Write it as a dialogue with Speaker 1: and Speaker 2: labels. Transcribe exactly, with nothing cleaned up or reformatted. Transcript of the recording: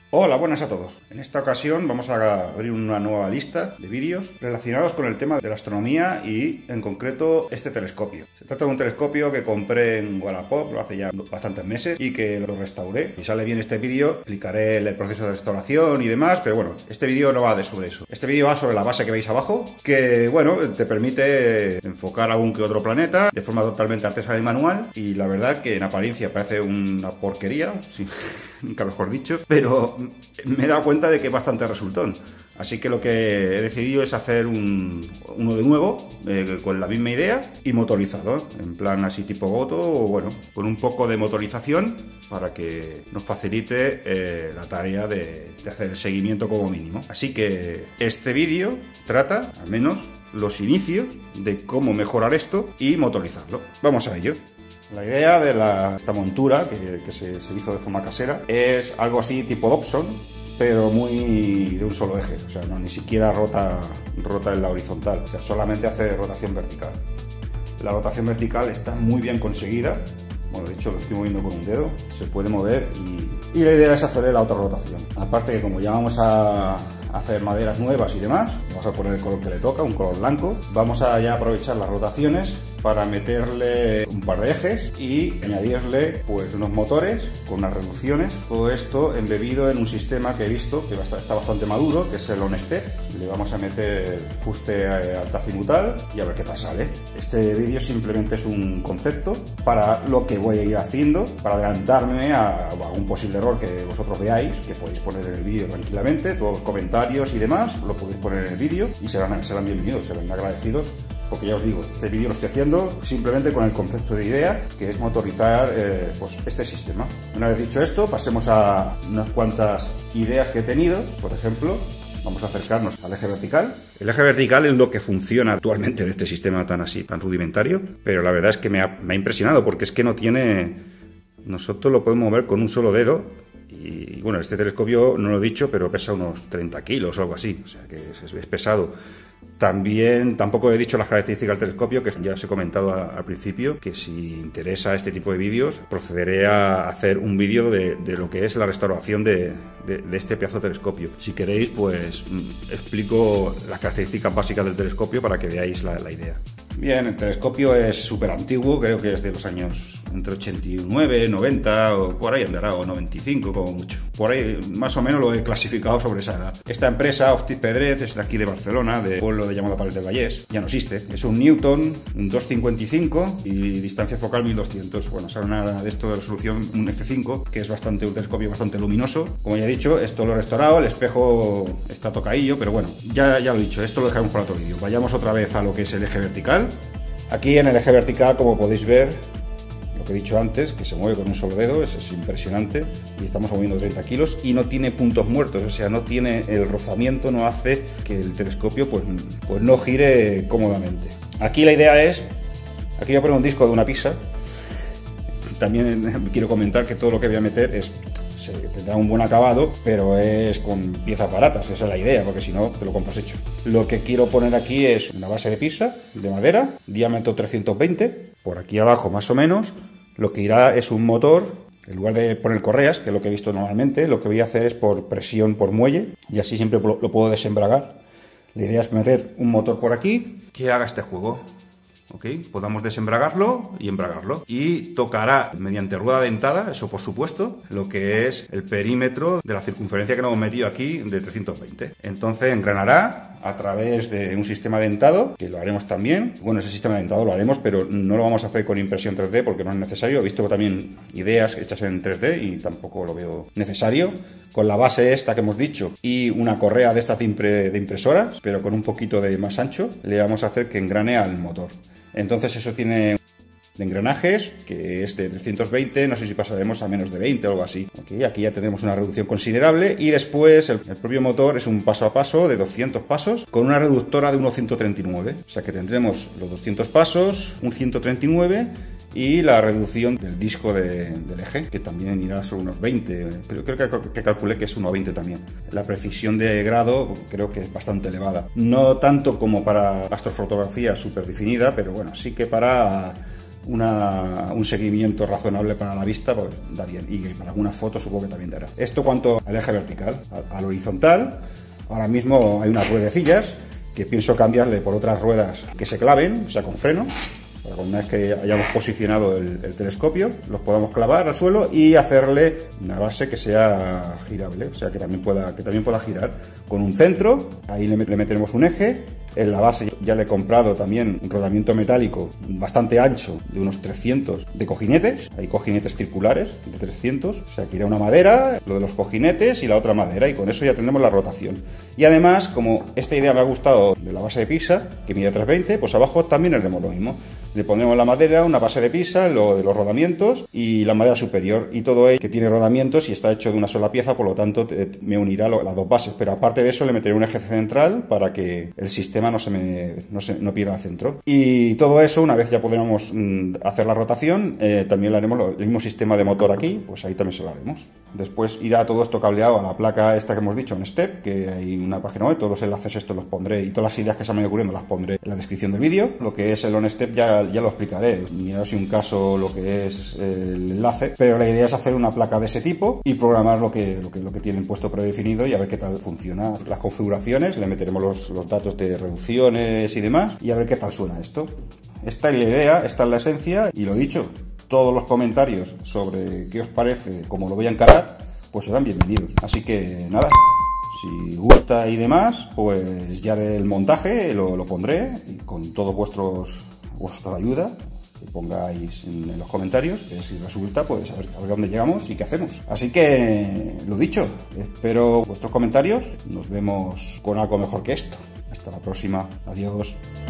Speaker 1: Hola, buenas a todos. En esta ocasión vamos a abrir una nueva lista de vídeos relacionados con el tema de la astronomía y en concreto este telescopio. Se trata de un telescopio que compré en Wallapop hace ya bastantes meses y que lo restauré. Si sale bien este vídeo explicaré el proceso de restauración y demás, pero bueno, este vídeo no va de sobre eso. Este vídeo va sobre la base que veis abajo, que bueno, te permite enfocar algún que otro planeta de forma totalmente artesanal y manual, y la verdad que en apariencia parece una porquería, sí, nunca mejor dicho, pero me he dado cuenta de que es bastante resultón. Así que lo que he decidido es hacer un, uno de nuevo, eh, con la misma idea y motorizado, en plan así tipo Goto, o bueno, con un poco de motorización para que nos facilite eh, la tarea de, de hacer el seguimiento como mínimo. Así que este vídeo trata, al menos, los inicios de cómo mejorar esto y motorizarlo. Vamos a ello. La idea de la, esta montura, que, que se, se hizo de forma casera, es algo así tipo Dobson, pero muy de un solo eje. O sea, no, ni siquiera rota, rota en la horizontal, o sea, solamente hace rotación vertical. La rotación vertical está muy bien conseguida. Bueno, de hecho lo estoy moviendo con un dedo, se puede mover y, y la idea es hacerle la otra rotación. Aparte que como ya vamos a hacer maderas nuevas y demás, vamos a poner el color que le toca, un color blanco, vamos a ya aprovechar las rotaciones para meterle un par de ejes y añadirle pues unos motores con unas reducciones. Todo esto embebido en un sistema que he visto que está bastante maduro, que es el OnStep. Le vamos a meter fuste altazimutal y a ver qué tal sale. Este vídeo simplemente es un concepto para lo que voy a ir haciendo, para adelantarme a algún posible error que vosotros veáis, que podéis poner en el vídeo tranquilamente. Todos los comentarios y demás lo podéis poner en el vídeo y serán, serán bienvenidos, serán agradecidos. Porque ya os digo, este vídeo lo estoy haciendo simplemente con el concepto de idea, que es motorizar eh, pues este sistema. Una vez dicho esto, pasemos a unas cuantas ideas que he tenido. Por ejemplo, vamos a acercarnos al eje vertical. El eje vertical es lo que funciona actualmente de este sistema tan así, tan rudimentario, pero la verdad es que me ha, me ha impresionado porque es que no tiene... Nosotros lo podemos mover con un solo dedo. Y bueno, este telescopio, no lo he dicho, pero pesa unos treinta kilos o algo así, o sea que es, es pesado. También, tampoco he dicho las características del telescopio, que ya os he comentado a, al principio, que si interesa este tipo de vídeos, procederé a hacer un vídeo de, de lo que es la restauración de, de, de este pedazo de telescopio. Si queréis, pues explico las características básicas del telescopio para que veáis la, la idea. Bien, el telescopio es súper antiguo, creo que es de los años entre ochenta y nueve, noventa, o por ahí andará, o noventa y cinco como mucho. Por ahí más o menos lo he clasificado sobre esa edad. Esta empresa, Optic Pedret, es de aquí de Barcelona, de pueblo de llamado Pares del Vallès, ya no existe. Es un Newton, un doscientos cincuenta y cinco y distancia focal mil doscientos. Bueno, sale una de esto de resolución, un F cinco, que es bastante un telescopio bastante luminoso. Como ya he dicho, esto lo he restaurado, el espejo está tocadillo, pero bueno, ya, ya lo he dicho, esto lo dejamos para otro vídeo. Vayamos otra vez a lo que es el eje vertical. Aquí en el eje vertical, como podéis ver, lo que he dicho antes, que se mueve con un solo dedo, eso es impresionante, y estamos moviendo treinta kilos y no tiene puntos muertos, o sea, no tiene el rozamiento, no hace que el telescopio pues, pues no gire cómodamente. Aquí la idea es, aquí voy a poner un disco de una pizza. También quiero comentar que todo lo que voy a meter es, se, tendrá un buen acabado, pero es con piezas baratas, esa es la idea, porque si no te lo compras hecho. Lo que quiero poner aquí es una base de pizza de madera, diámetro trescientos veinte, por aquí abajo más o menos. Lo que irá es un motor, en lugar de poner correas, que es lo que he visto normalmente, lo que voy a hacer es por presión por muelle, y así siempre lo puedo desembragar. La idea es meter un motor por aquí que haga este juego. ¿Ok? Podamos desembragarlo y embragarlo. Y tocará mediante rueda dentada, eso por supuesto, lo que es el perímetro de la circunferencia que nos hemos metido aquí de trescientos veinte. Entonces engranará a través de un sistema dentado, que lo haremos también. Bueno, ese sistema dentado lo haremos, pero no lo vamos a hacer con impresión tres D porque no es necesario. He visto también ideas hechas en tres D y tampoco lo veo necesario. Con la base esta que hemos dicho y una correa de estas de, impre, de impresoras, pero con un poquito de más ancho, le vamos a hacer que engrane al motor. Entonces eso tiene de engranajes, que es de trescientos veinte, no sé si pasaremos a menos de veinte o algo así. Okay, aquí ya tendremos una reducción considerable y después el, el propio motor es un paso a paso de doscientos pasos con una reductora de unos ciento treinta y nueve. O sea que tendremos los doscientos pasos, un ciento treinta y nueve y la reducción del disco de, del eje, que también irá sobre unos veinte, pero creo que, que calculé que es uno veinte también. La precisión de grado creo que es bastante elevada. No tanto como para astrofotografía súper definida, pero bueno, sí que para una, un seguimiento razonable para la vista, pues da bien. Y para algunas fotos supongo que también dará. Esto cuanto al eje vertical. Al, al horizontal, ahora mismo hay unas ruedecillas que pienso cambiarle por otras ruedas que se claven, o sea, con freno. Una vez que hayamos posicionado el, el telescopio, los podamos clavar al suelo y hacerle una base que sea girable, o sea, que también pueda, que también pueda girar con un centro. Ahí le, le meteremos un eje. En la base ya le he comprado también un rodamiento metálico bastante ancho, de unos trescientos de cojinetes. Hay cojinetes circulares de trescientos, o sea, que irá una madera, lo de los cojinetes y la otra madera, y con eso ya tendremos la rotación. Y además, como esta idea me ha gustado de la base de pisa, que mide trescientos veinte, pues abajo también haremos lo mismo. Le pondremos la madera, una base de pisa, lo de los rodamientos y la madera superior, y todo ello que tiene rodamientos y está hecho de una sola pieza, por lo tanto te, me unirá lo, las dos bases. Pero aparte de eso le meteré un eje central para que el sistema no se me no, se, no pierda el centro. Y todo eso, una vez ya podremos mm, hacer la rotación, eh, también le haremos lo, el mismo sistema de motor aquí, pues ahí también se lo haremos. Después irá todo esto cableado a la placa esta que hemos dicho en Step, que hay una página web, todos los enlaces estos los pondré y todas las ideas que se me han ido ocurriendo las pondré en la descripción del vídeo. Lo que es el On Step ya, ya lo explicaré, mirad si un caso lo que es el enlace, pero la idea es hacer una placa de ese tipo y programar lo que, lo que, lo que tienen puesto predefinido y a ver qué tal funciona. Las configuraciones, le meteremos los, los datos de reducciones y demás y a ver qué tal suena esto. Esta es la idea, esta es la esencia y lo dicho, todos los comentarios sobre qué os parece, cómo lo voy a encarar, pues serán bienvenidos. Así que nada, si gusta y demás, pues ya haré el montaje, lo, lo pondré y con todos vuestros vuestra ayuda, que pongáis en, en los comentarios, que si resulta, pues a ver, a ver dónde llegamos y qué hacemos. Así que, lo dicho, espero vuestros comentarios, nos vemos con algo mejor que esto. Hasta la próxima, adiós.